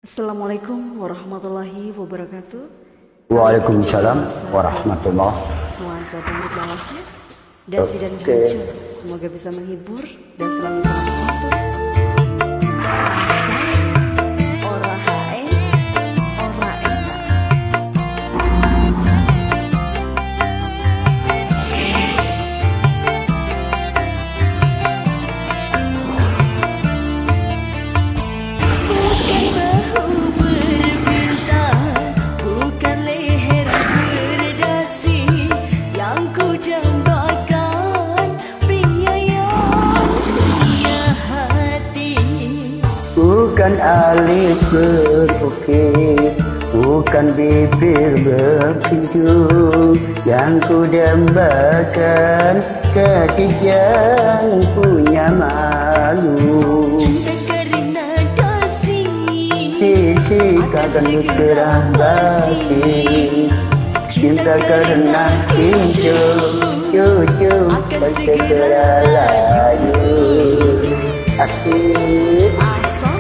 Assalamualaikum warahmatullahi wabarakatuh. Waalaikumsalam warahmatullahi. Nuansa dangdut bawasnya, dasi dan hancur. Semoga bisa menghibur dan selalu selamat waktu. Bukan alis berukir, bukan bibir berkinjung, yang ku dambakan ketika punya malu. Cinta karena kasih, Sisik akan berkerah basi. Cinta karena kinjung, jujur akan segera layu. Asik. Asam.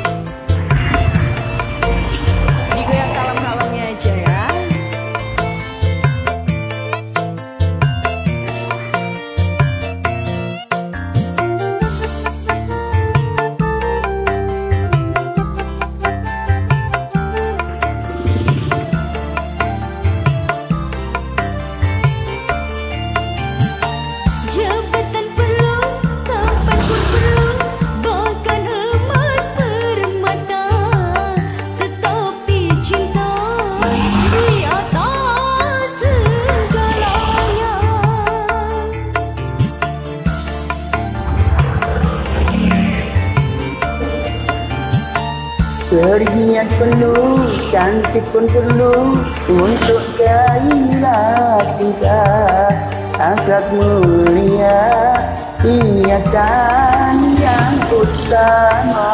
Digoyang kalem-kalemnya aja ya. jabatan perlu, tampan pun perlu, bahkan emas permata, tetapi cinta di atas segalanya. Berniat perlu, cantik pun perlu, untuk gairah cinta. Akhlak mulia, hiasan yang utama.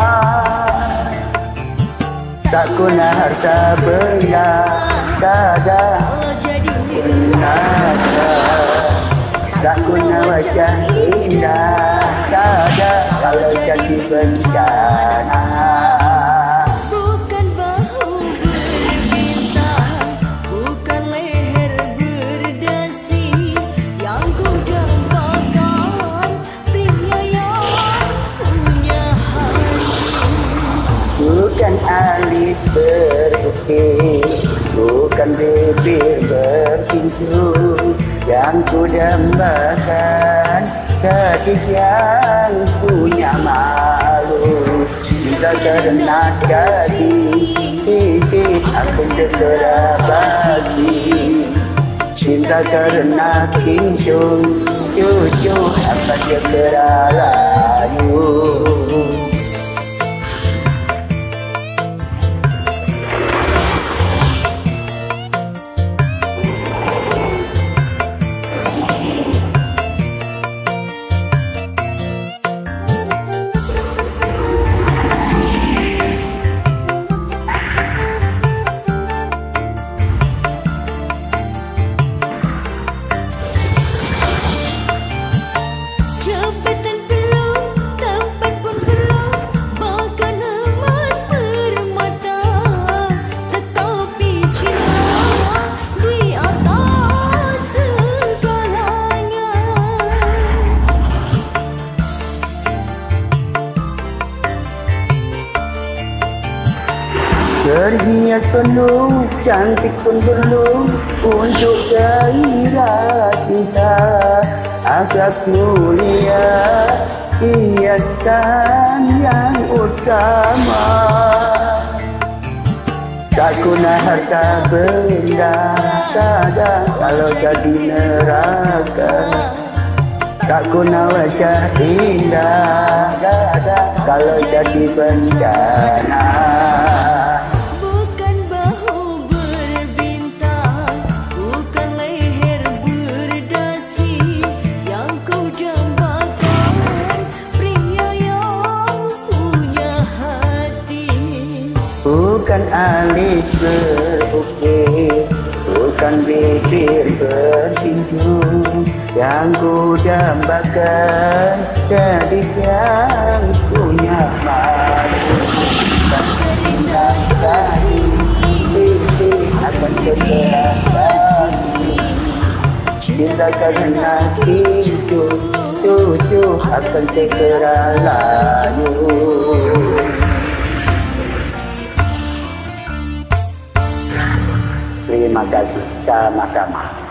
Tak guna harta benda, dada Kalau jadi binasa. Tak guna wajah indah, dada kalau jadi bencana. bukan bahu berbintang, bukan leher berdasi, yang ku dambakan pria yang punya hati. Bukan alis berukir, bukan bibir berkinjung, yang ku dambakan gadis yang punya malu. Cinta karena kasih, sisik akan segera basi. Cinta karena kinjung, jujur akan segera layu. Jabatan perlu, tampan pun perlu, bahkan emas permata, tetapi cinta di atas segalanya. Berniat penuh, cantik pun perlu, untuk gairah cinta. Akhlak mulia, hiasan yang utama. Tak guna harta benda, dada kalau jadi neraka. Tak guna wajah indah, dada kalau jadi bencana. Bukan bahu berbintang, bukan leher berdasi, yang kau dambakan pria yang punya hati. Bukan alis berukir, bukan bibir berkinjung, yang ku dambakan gadis yang punya malu. Tak terindah Cinta karena itu cucu akan segera lalu. Terima kasih, sama-sama.